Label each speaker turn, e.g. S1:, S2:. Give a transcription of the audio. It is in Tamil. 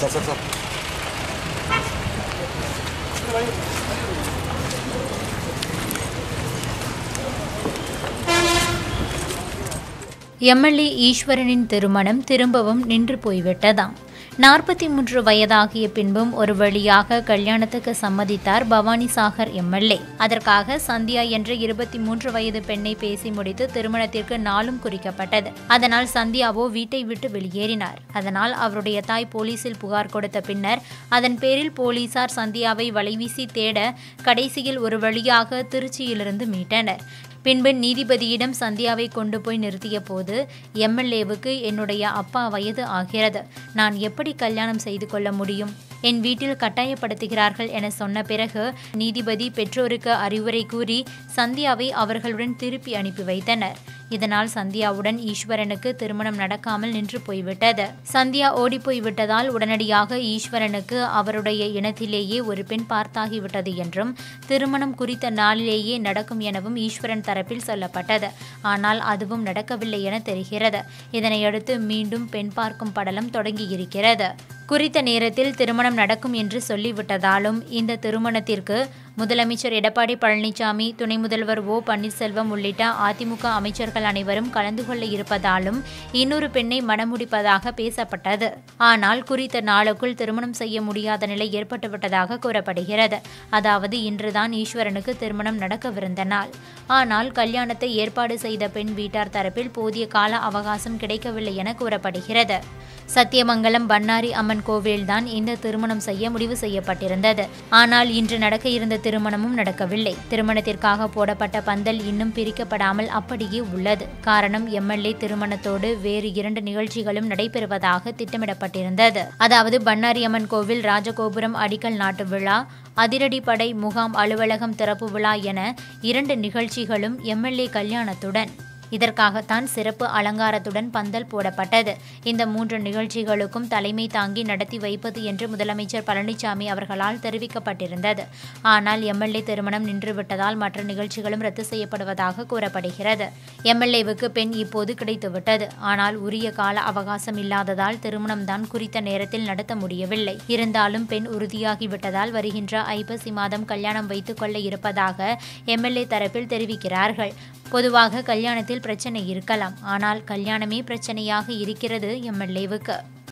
S1: சார்
S2: எம்எல்ஏ ஈஸ்வரனின் திருமணம் திரும்பவும் நின்று போய்விட்டதாம். 43 வயதாகிய பின்பும் ஒரு வழியாக கல்யாணத்துக்கு சம்மதித்தார் பவானிசாகர் எம்எல்ஏ. அதற்காக சந்தியா என்ற 23 வயது பெண்ணை பேசி முடித்து திருமணத்திற்கு நாளும் குறிக்கப்பட்டது. அதனால் சந்தியாவோ வீட்டை விட்டு வெளியேறினார். அதனால் அவருடைய தாய் போலீசில் புகார் கொடுத்த பின்னர் அதன் பேரில் போலீசார் சந்தியாவை வலைவீசி தேட கடைசியில் ஒரு வழியாக திருச்சியிலிருந்து மீட்டனர். பின்பு நீதிபதியிடம் சந்தியாவை கொண்டு போய் நிறுத்திய போது, எம்எல்ஏவுக்கு என்னுடைய அப்பா வயது ஆகிறது, நான் எப்படி கல்யாணம் செய்து கொள்ள முடியும், என் வீட்டில் கட்டாயப்படுத்துகிறார்கள் என சொன்ன பிறகு நீதிபதி பெற்றோருக்கு அறிவுரை கூறி சந்தியாவை அவர்களுடன் திருப்பி அனுப்பி வைத்தனர். இதனால் சந்தியாவுடன் ஈஸ்வரனுக்கு திருமணம் நடக்காமல் நின்று போய்விட்டது. சந்தியா ஓடிப்போய்விட்டதால் உடனடியாக ஈஸ்வரனுக்கு அவருடைய இனத்திலேயே ஒரு பெண் பார்த்தாகிவிட்டது என்றும் திருமணம் குறித்த நாளிலேயே நடக்கும் எனவும் ஈஸ்வரன் தரப்பில் சொல்லப்பட்டது. ஆனால் அதுவும் நடக்கவில்லை என தெரிகிறது. இதனையடுத்து மீண்டும் பெண் பார்க்கும் படலம் தொடங்கியிருக்கிறது. குறித்த நேரத்தில் திருமணம் நடக்கும் என்று சொல்லிவிட்டதாலும் இந்த திருமணத்திற்கு முதலமைச்சர் எடப்பாடி பழனிசாமி, துணை முதல்வர் ஓ பன்னீர்செல்வம் உள்ளிட்ட அதிமுக அமைச்சர்கள் அனைவரும் கலந்து கொள்ள இருப்பதாலும் இன்னொரு பெண்ணை மணமுடிப்பதாக பேசப்பட்டது. ஆனால் குறித்த நாளுக்குள் திருமணம் செய்ய முடியாத நிலை ஏற்பட்டுவிட்டதாக கூறப்படுகிறது. அதாவது இன்றுதான் ஈஸ்வரனுக்கு திருமணம் நடக்கவிருந்த நாள். ஆனால் கல்யாணத்தை ஏற்பாடு செய்த பெண் வீட்டார் தரப்பில் போதிய கால அவகாசம் கிடைக்கவில்லை என கூறப்படுகிறது. சத்தியமங்கலம் பண்ணாரி அம்மன் கோவில்தான் இந்த திருமணம் செய்ய முடிவு செய்யப்பட்டிருந்தது. ஆனால் இன்று நடக்க இருந்த திருமணமும் நடக்கவில்லை. திருமணத்திற்காக போடப்பட்ட பந்தல் இன்னும் பிரிக்கப்படாமல் அப்படியே உள்ளது. காரணம், எம்எல்ஏ திருமணத்தோடு வேறு 2 நிகழ்ச்சிகளும் நடைபெறுவதாக திட்டமிடப்பட்டிருந்தது. அதாவது பண்ணாரி அம்மன் கோவில் ராஜகோபுரம் அடிக்கல் நாட்டு விழா, அதிரடிப்படை முகாம் அலுவலகம் திறப்பு விழா என 2 நிகழ்ச்சிகளும் எம்எல்ஏ கல்யாணத்துடன். இதற்காகத்தான் சிறப்பு அலங்காரத்துடன் பந்தல் போடப்பட்டது. இந்த 3 நிகழ்ச்சிகளுக்கும் தலைமை தாங்கி நடத்தி வைப்பது என்று முதலமைச்சர் பழனிசாமி அவர்களால் தெரிவிக்கப்பட்டிருந்தது. ஆனால் எம்எல்ஏ திருமணம் நின்றுவிட்டதால் மற்ற நிகழ்ச்சிகளும் ரத்து செய்யப்படுவதாக கூறப்படுகிறது. எம்எல்ஏவுக்கு பெண் இப்போது கிடைத்துவிட்டது. ஆனால் உரிய கால அவகாசம் இல்லாததால் திருமணம்தான் குறித்த நேரத்தில் நடத்த முடியவில்லை. இருந்தாலும் பெண் உறுதியாகிவிட்டதால் வருகின்ற ஐப்பசி மாதம் கல்யாணம் வைத்துக் கொள்ள இருப்பதாக எம்எல்ஏ தரப்பில் தெரிவிக்கிறார்கள். பொதுவாக கல்யாணத்தில் பிரச்சனை இருக்கலாம். ஆனால் கல்யாணமே பிரச்சனையாக இருக்கிறது எம்எல்ஏவுக்கு.